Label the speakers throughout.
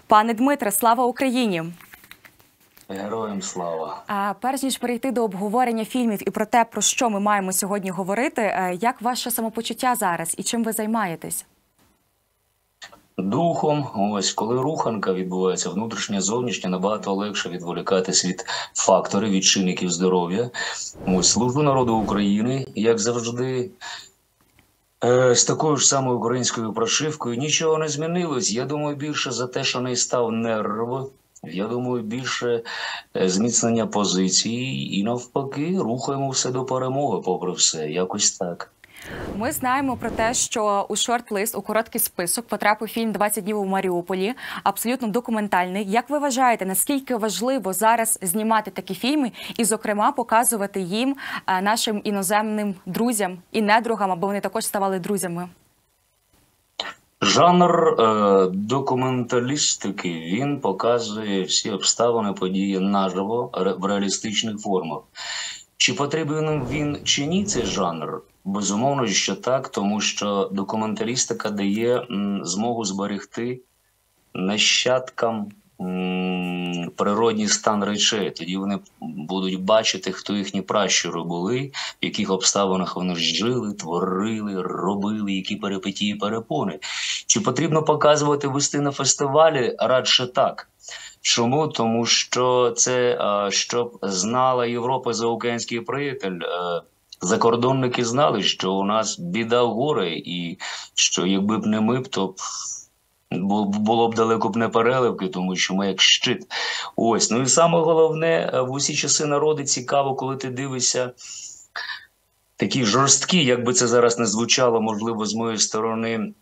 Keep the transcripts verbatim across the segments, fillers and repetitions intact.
Speaker 1: Пане Дмитре, слава Україні!
Speaker 2: Героям слава!
Speaker 1: А перш ніж перейти до обговорення фільмів і про те, про що ми маємо сьогодні говорити, як ваше самопочуття зараз і чим ви займаєтесь?
Speaker 2: Духом, ось, коли руханка відбувається, внутрішня, зовнішня, набагато легше відволікатись від факторів, від чинників здоров'я. Ось, служу народу України, як завжди, е, з такою ж самою українською прошивкою. Нічого не змінилось. Я думаю, більше за те, що не став нерв. Я думаю, більше зміцнення позицій і навпаки рухаємо все до перемоги, попри все. Якось так.
Speaker 1: Ми знаємо про те, що у шорт-лист, у короткий список потрапив фільм «двадцять днів у Маріуполі», абсолютно документальний. Як ви вважаєте, наскільки важливо зараз знімати такі фільми і, зокрема, показувати їм, нашим іноземним друзям і недругам, аби вони також ставали друзями?
Speaker 2: Жанр е, документалістики, він показує всі обставини, події наживо, ре, в реалістичних формах. Чи потрібен він чи ні цей жанр? Безумовно, що так, тому що документалістика дає м, змогу зберегти нащадкам м, природній стан речей. Тоді вони будуть бачити, хто їхні пращури були, в яких обставинах вони жили, творили, робили, які перипетії, перепони. Чи потрібно показувати, вести на фестивалі? Радше так. Чому? Тому що це, щоб знала Європа, заокеанський приятель, закордонники знали, що у нас біда в горе, і що якби б не ми б, то було б далеко б не переливки, тому що ми як щит. Ось. Ну і саме головне, в усі часи народи цікаво, коли ти дивишся такі жорсткі, як би це зараз не звучало, можливо, з моєї сторони,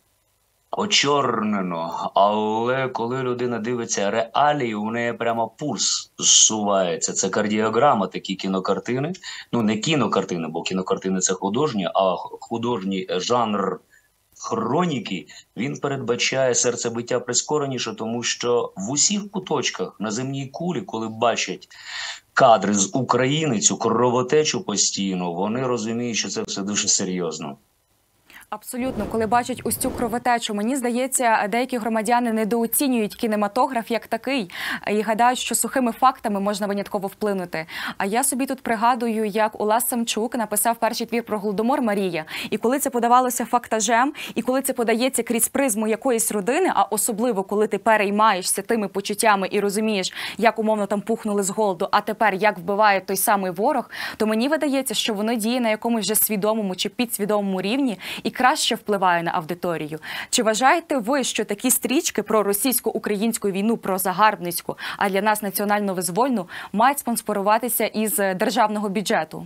Speaker 2: очорнено, але коли людина дивиться реалії, у неї прямо пульс зсувається. Це кардіограма, такі кінокартини. Ну, не кінокартини, бо кінокартини – це художні, а художній жанр хроніки, він передбачає серцебиття прискореніше, тому що в усіх куточках на земній кулі, коли бачать кадри з України, цю кровотечу постійно, вони розуміють, що це все дуже серйозно.
Speaker 1: Абсолютно. Коли бачать ось цю кровотечу, мені здається, деякі громадяни недооцінюють кінематограф як такий і гадають, що сухими фактами можна винятково вплинути. А я собі тут пригадую, як Улас Самчук написав перший твір про Голодомор «Марія». І коли це подавалося фактажем, і коли це подається крізь призму якоїсь родини, а особливо, коли ти переймаєшся тими почуттями і розумієш, як умовно там пухнули з голоду, а тепер як вбиває той самий ворог, то мені видається, що воно діє на якомусь вже свідомому чи підсвідомому рівні і краще впливає на аудиторію. Чи вважаєте ви, що такі стрічки про російсько-українську війну, про загарбницьку, а для нас національно-визвольну, мають спонсоруватися із державного бюджету?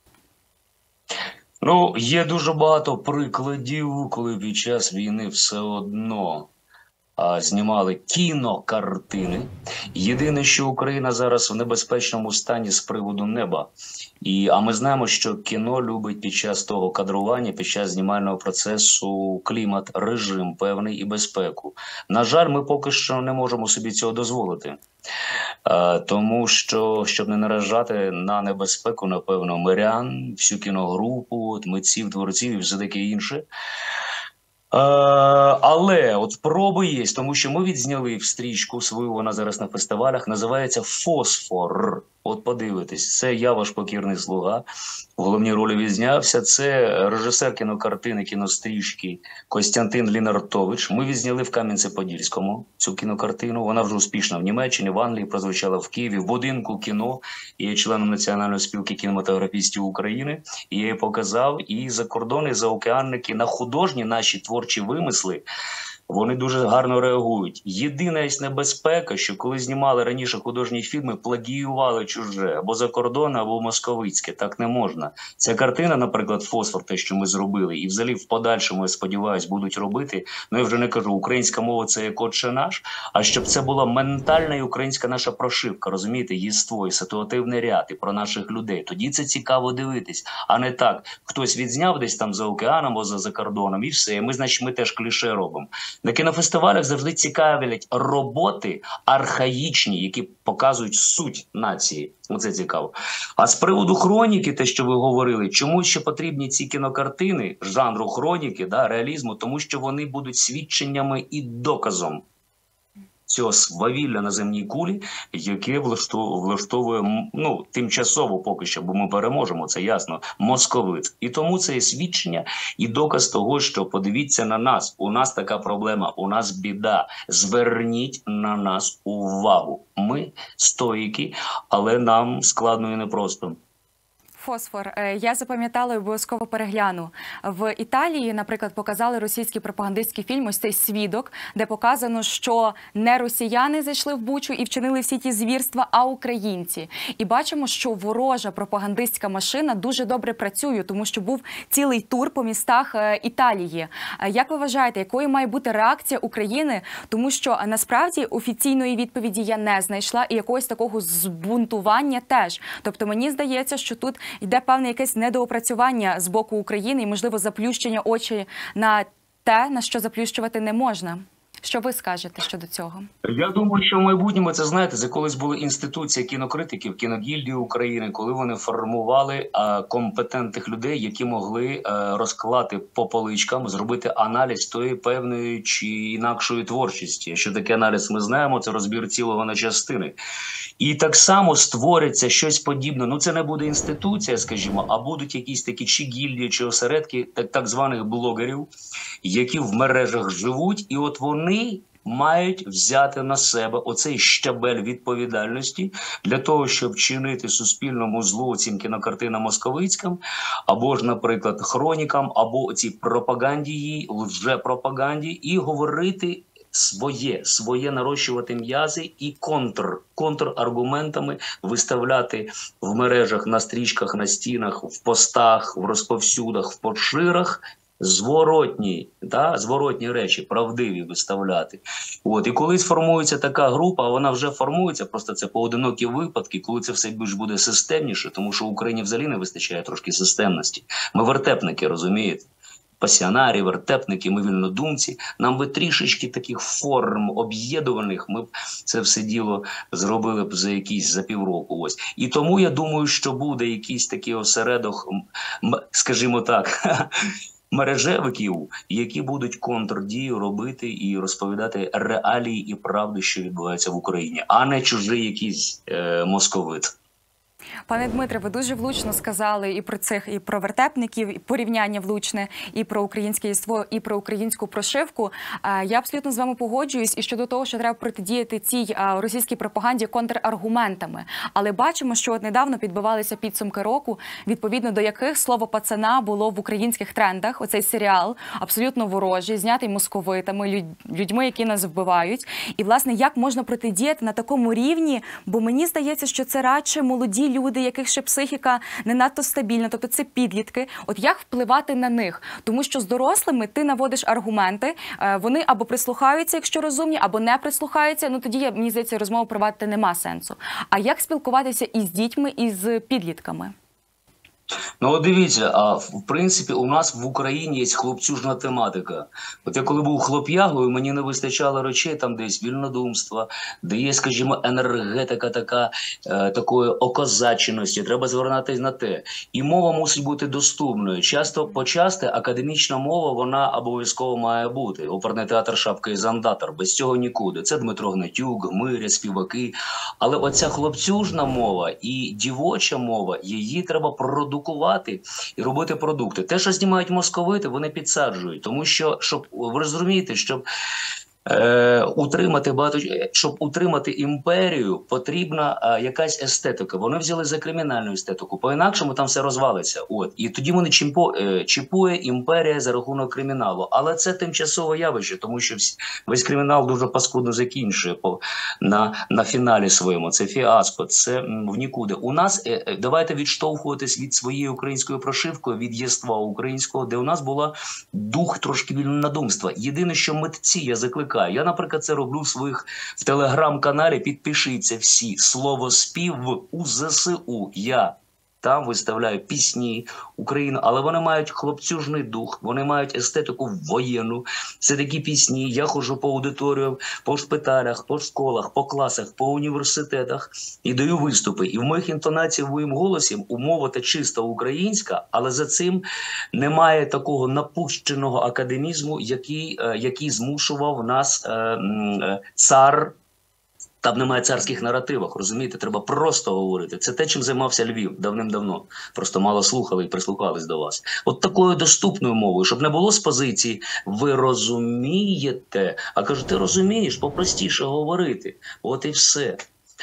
Speaker 2: Ну, є дуже багато прикладів, коли під час війни все одно а, знімали кінокартини. Єдине, що Україна зараз в небезпечному стані з приводу неба. І, а ми знаємо, що кіно любить під час того кадрування, під час знімального процесу клімат, режим певний і безпеку. На жаль, ми поки що не можемо собі цього дозволити. А, тому що, щоб не наражати на небезпеку, напевно, мирян, всю кіногрупу, митців, творців і все таке інше. Е, але от проби є, тому що ми відзняли в стрічку свою, вона зараз на фестивалях, називається «Фосфор». От подивитесь, це я, ваш покірний слуга, в головній ролі відзнявся. Це режисер кінокартини, кінострічки Костянтин Лінартович. Ми відзняли в Кам'янці-Подільському цю кінокартину. Вона вже успішна в Німеччині, в Англії, прозвучала в Києві, в будинку кіно. Я є членом Національної спілки кінематографістів України. І я її показав. І закордонні, заокеанники на художні наші творчі вимисли, вони дуже гарно реагують. Єдина є небезпека, що коли знімали раніше художні фільми, плагіювали чуже, або закордонне, або московицьке. Так не можна. Ця картина, наприклад, «Фосфор», те, що ми зробили, і взагалі в подальшому, я сподіваюся, будуть робити, ну я вже не кажу, українська мова – це як отче наш, а щоб це була ментальна і українська наша прошивка, розумієте, єство і ситуативний ряд, і про наших людей. Тоді це цікаво дивитись, а не так, хтось відзняв десь там за океаном або за, за кордоном, і все, і ми, значить, ми теж кліше робимо. На кінофестивалях завжди цікавлять роботи архаїчні, які показують суть нації. Оце цікаво. А з приводу хроніки, те, що ви говорили, чому ще потрібні ці кінокартини жанру хроніки, да, реалізму? Тому що вони будуть свідченнями і доказом цього свавілля на земній кулі, яке влаштовує, ну, тимчасово поки що, бо ми переможемо, це ясно, московит. І тому це є свідчення і доказ того, що подивіться на нас, у нас така проблема, у нас біда, зверніть на нас увагу. Ми стоїки, але нам складно і непросто.
Speaker 1: Фосфор. Я запам'ятала і обов'язково перегляну. В Італії, наприклад, показали російський пропагандистський фільм «Ось цей свідок», де показано, що не росіяни зайшли в Бучу і вчинили всі ті звірства, а українці. І бачимо, що ворожа пропагандистська машина дуже добре працює, тому що був цілий тур по містах Італії. Як ви вважаєте, якою має бути реакція України? Тому що, насправді, офіційної відповіді я не знайшла і якогось такого збунтування теж. Тобто, мені здається, що тут йде певне якесь недоопрацювання з боку України і, можливо, заплющення очей на те, на що заплющувати не можна. Що ви скажете щодо цього?
Speaker 2: Я думаю, що в майбутньому, це, знаєте, це колись були інституції кінокритиків, кіногільдії України, коли вони формували а, компетентних людей, які могли а, розклати по поличкам, зробити аналіз тої певної чи інакшої творчості. Що таке аналіз, ми знаємо, це розбір цілого на частини. І так само створиться щось подібне. Ну, це не буде інституція, скажімо, а будуть якісь такі чи гільдії, чи осередки так, так званих блогерів, які в мережах живуть, і от вони мають взяти на себе оцей щабель відповідальності для того, щоб чинити суспільному злу цим кінокартинам московицьким, або ж, наприклад, хронікам, або цій пропаганді, лжепропаганді, і говорити своє, своє нарощувати м'язи і контр, контраргументами виставляти в мережах, на стрічках, на стінах, в постах, в розповсюдах, в поширах, зворотні, да, зворотні речі, правдиві виставляти. От. І коли сформується така група, вона вже формується, просто це поодинокі випадки, коли це все більш буде системніше, тому що Україні взагалі не вистачає трошки системності. Ми вертепники, розумієте? Пасіонарі, вертепники, ми вільнодумці. Нам би трішечки таких форм об'єднуваних, ми б це все діло зробили б за якісь за півроку. Ось. І тому я думаю, що буде якийсь такий осередок, скажімо так, мережевиків, які будуть контрдію робити і розповідати реалії і правди, що відбувається в Україні, а не чужий якийсь е, московит.
Speaker 1: Пане Дмитре, ви дуже влучно сказали і про цих, і про вертепників, і порівняння влучне, і про українське єство, і про українську прошивку. Я абсолютно з вами погоджуюсь і щодо того, що треба протидіяти цій російській пропаганді контраргументами. Але бачимо, що от недавно підбивалися підсумки року, відповідно до яких слово пацана було в українських трендах. Оцей серіал абсолютно ворожий, знятий московитами, людьми, які нас вбивають. І, власне, як можна протидіяти на такому рівні? Бо мені здається, що це радше молоді люди, яких ще психіка не надто стабільна, тобто це підлітки. От як впливати на них? Тому що з дорослими ти наводиш аргументи, вони або прислухаються, якщо розумні, або не прислухаються, ну тоді, мені здається, розмову провадити нема сенсу. А як спілкуватися із дітьми, і з підлітками?
Speaker 2: Ну, от дивіться, а в принципі у нас в Україні є хлопцюжна тематика. От я коли був хлоп'ягою, мені не вистачало речей там десь вільнодумства, де є, скажімо, енергетика така, е, такої окозаченості, треба звертатись на те. І мова мусить бути доступною. Часто, почасти академічна мова, вона обов'язково має бути. Оперний театр «Шапка і зандатор», без цього нікуди. Це Дмитро Гнатюк, Гмиря, співаки. Але оця хлопцюжна мова і дівоча мова, її треба продукувати. І робити продукти. Те, що знімають московити, вони підсаджують. Тому що, щоб ви розумієте, щоб е, утримати багато, щоб утримати імперію, потрібна е, якась естетика. Вони взяли за кримінальну естетику. По-інакшому там все розвалиться. От. І тоді вони чіпо, е, чіпує імперія за рахунок криміналу. Але це тимчасове явище, тому що всі, весь кримінал дуже паскудно закінчує по, на, на фіналі своєму. Це фіаско, це м, в нікуди. У нас, е, давайте відштовхуватись від своєї української прошивки, від єства українського, де у нас була дух трошки вільнодумства. Єдине, що митці, я закликаю, я, наприклад, це роблю в своїх в телеграм-каналі. Підпишіться всі. Слово спів в УЗСУ. Я там виставляють пісні Україну, але вони мають хлопцюжний дух, вони мають естетику воєнну. Це такі пісні. Я ходжу по аудиторіям, по шпиталях, по школах, по класах, по університетах і даю виступи. І в моїх інтонаціях, в моїм голосі умова та чисто українська, але за цим немає такого напущеного академізму, який, який змушував нас е, е, цар. Там немає царських наративів, розумієте? Треба просто говорити. Це те, чим займався Львів давним-давно. Просто мало слухали і прислухались до вас. От такою доступною мовою, щоб не було з позиції «ви розумієте», а кажуть, ти розумієш, попростіше говорити. От і все.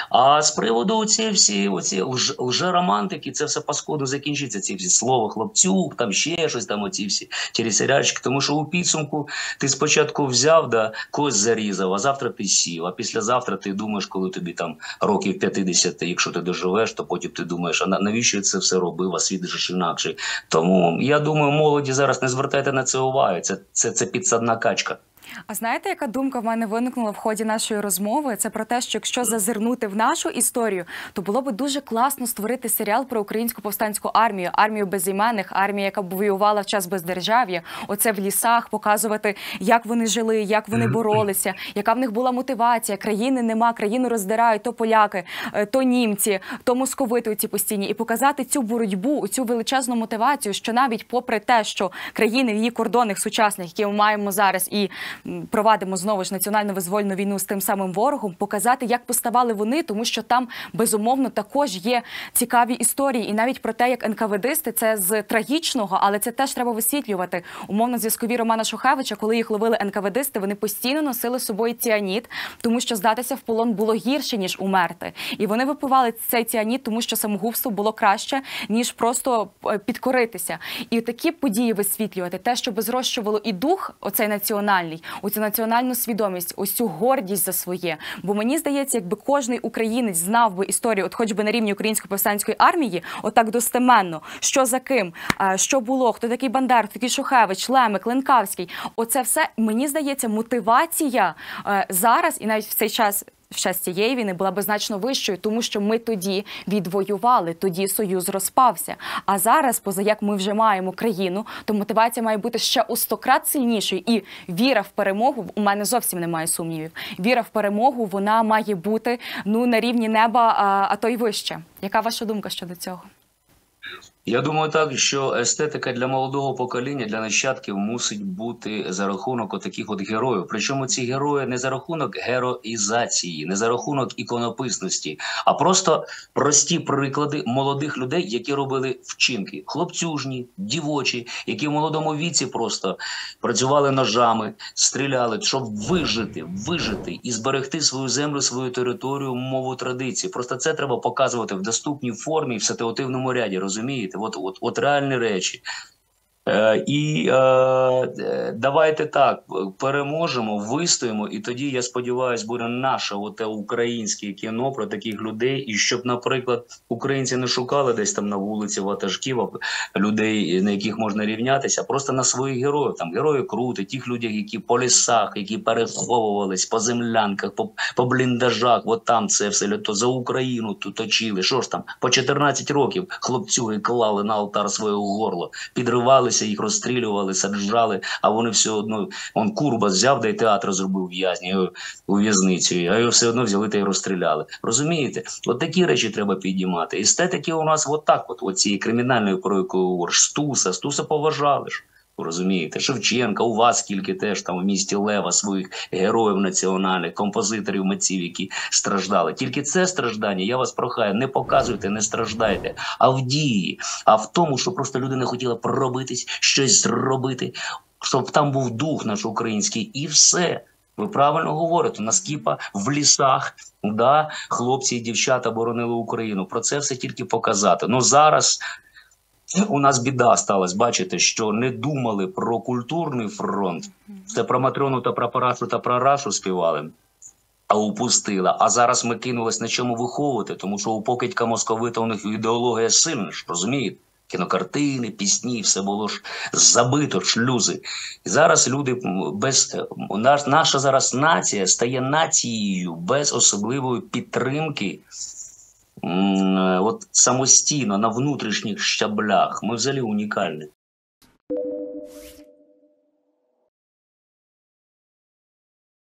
Speaker 2: А з приводу оці всі оці лж, лжеромантики, це все паскудно закінчиться, ці всі слово хлопцюк, там ще щось, там оці всі серіальчики. Тому що у підсумку ти спочатку взяв, да, когось зарізав, а завтра ти сів, а післязавтра ти думаєш, коли тобі там років п'ятдесят, якщо ти доживеш, то потім ти думаєш, а навіщо я це все робив, а світ же ж інакший. Тому я думаю, молоді зараз не звертайте на це уваги, це, це, це підсадна качка.
Speaker 1: А знаєте, яка думка в мене виникнула в ході нашої розмови? Це про те, що якщо зазирнути в нашу історію, то було б дуже класно створити серіал про українську повстанську армію, армію безіменних, армію, яка воювала в час бездержав'я. Оце в лісах, показувати, як вони жили, як вони боролися, яка в них була мотивація. Країни нема, країну роздирають то поляки, то німці, то московити ці постійні. І показати цю боротьбу, цю величезну мотивацію, що навіть попри те, що країни в її кордонах сучасних, які ми маємо зараз, і провадимо знову ж національно-визвольну війну з тим самим ворогом, показати, як поставали вони, тому що там, безумовно, також є цікаві історії. І навіть про те, як ен ка ве дисти, це з трагічного, але це теж треба висвітлювати. Умовно, зв'язкові Романа Шухевича, коли їх ловили ен ка ве дисти, вони постійно носили з собою ціаніт, тому що здатися в полон було гірше, ніж умерти. І вони випивали цей ціаніт, тому що самогубство було краще, ніж просто підкоритися. І такі події висвітлювати, те, що зрощувало і дух, оцей національний, оцю національну свідомість, ось цю гордість за своє. Бо мені здається, якби кожний українець знав би історію, от хоч би на рівні Української повстанської армії, отак достеменно, що за ким, що було, хто такий Бандера, хто такий Шухевич, Лемик, Ленкавський. Оце все, мені здається, мотивація зараз і навіть в цей час, в час цієї війни була б значно вищою, тому що ми тоді відвоювали, тоді Союз розпався. А зараз, поза як ми вже маємо країну, то мотивація має бути ще у сто крат сильнішою. І віра в перемогу, у мене зовсім немає сумнівів, віра в перемогу, вона має бути, ну, на рівні неба, а, а то й вище. Яка ваша думка щодо цього?
Speaker 2: Я думаю так, що естетика для молодого покоління, для нащадків мусить бути за рахунок отаких от героїв. Причому ці герої не за рахунок героїзації, не за рахунок іконописності, а просто прості приклади молодих людей, які робили вчинки. Хлопцюжні, дівочі, які в молодому віці просто працювали ножами, стріляли, щоб вижити, вижити і зберегти свою землю, свою територію, мову, традиції. Просто це треба показувати в доступній формі, в ситуативному ряді, розумієте? От, от, от реальні речі. Е, і е, давайте так, переможемо, вистоїмо, і тоді, я сподіваюся, буде наше оте українське кіно про таких людей, і щоб, наприклад, українці не шукали десь там на вулиці ватажків, людей, на яких можна рівнятися, а просто на своїх героїв. Там герої крути, тих людей, які по лісах, які переховувались, по землянках, по, по бліндажах, от там це все, то за Україну тут точили. Що ж там, по чотирнадцять років хлопцюги клали на алтар своє горло, підривали, їх розстрілювали, саджали, а вони все одно, он Курбас взяв, да й театр зробив в'язні у в'язницю, а його все одно взяли та й розстріляли. Розумієте? От такі речі треба підіймати. Естетики у нас от так, от, от цієї кримінальної, про яку говориш, Стуса, Стуса поважали ж. Розумієте, Шевченка, у вас скільки теж там в місті Лева своїх героїв національних, композиторів, митців, які страждали. Тільки це страждання, я вас прохаю, не показуйте, не страждайте, а в дії, а в тому, що просто люди не хотіли пробитись, щось зробити, щоб там був дух наш український, і все. Ви правильно говорите, на скіпа в лісах, да, хлопці і дівчата боронили Україну. Про це все тільки показати. Ну зараз у нас біда сталася, бачите, що не думали про культурний фронт. Це про Матрьону та про Парашу та про Рашу співали, а упустила. А зараз ми кинулись на чому виховувати, тому що у покидька московита у них ідеологія сильна, ж, розумієте? Кінокартини, пісні, все було ж забито, шлюзи. І зараз люди без... Наша зараз нація стає нацією без особливої підтримки м, е, от самостійно на внутрішніх щаблях ми взагалі унікальні.